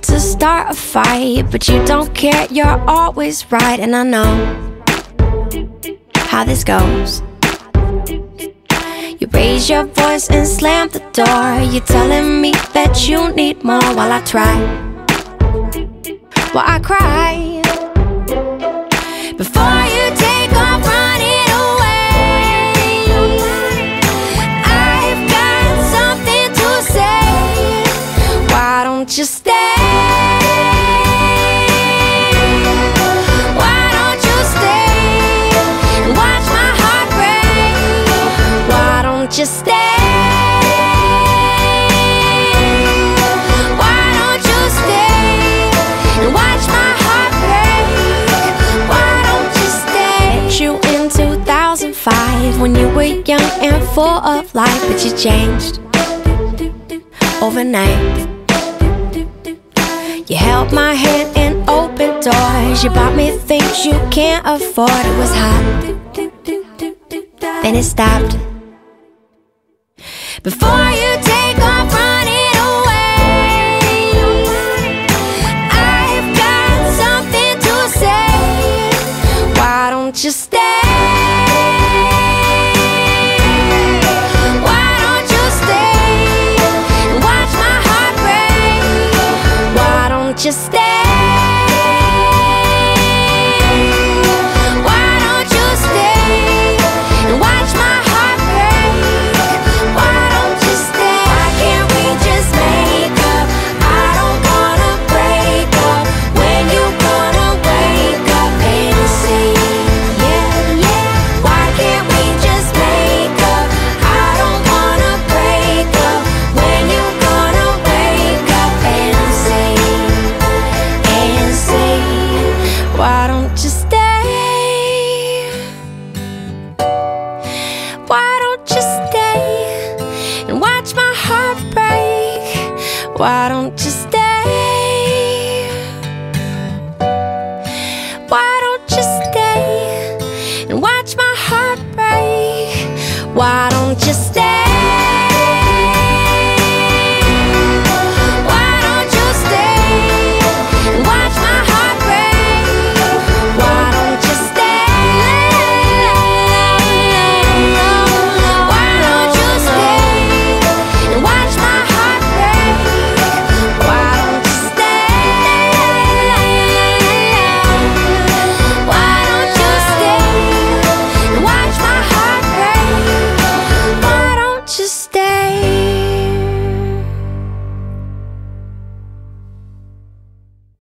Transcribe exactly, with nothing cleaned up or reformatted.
to start a fight, but you don't care, you're always right. And I know how this goes. You raise your voice and slam the door. You're telling me that you need more while I try, while I cry. Before you take off running away, I've got something to say. Why don't you stay? Why don't you stay and watch my heart break? Why don't you stay? Why don't you stay and watch my heart break? Why don't you stay? Met you in two thousand five when you were young and full of life, but you changed overnight. You held my hand and opened doors. You bought me things you can't afford. It was hot, then it stopped. Before you take off running away, I've got something to say. Why don't you stay? Why don't you stay and watch my heart break? Why don't you stay? Why don't you stay and watch my heart break? Why don't you stay? Why can't we just make up? I don't wanna break up. When you gonna wake up and say yeah, yeah? Why can't we just make up? I don't wanna break up. When you gonna wake up and say, and say, why don't you stay? Why don't you stay and watch my heart break? Why don't you stay? Why don't you stay and watch my heart break? Why don't you stay?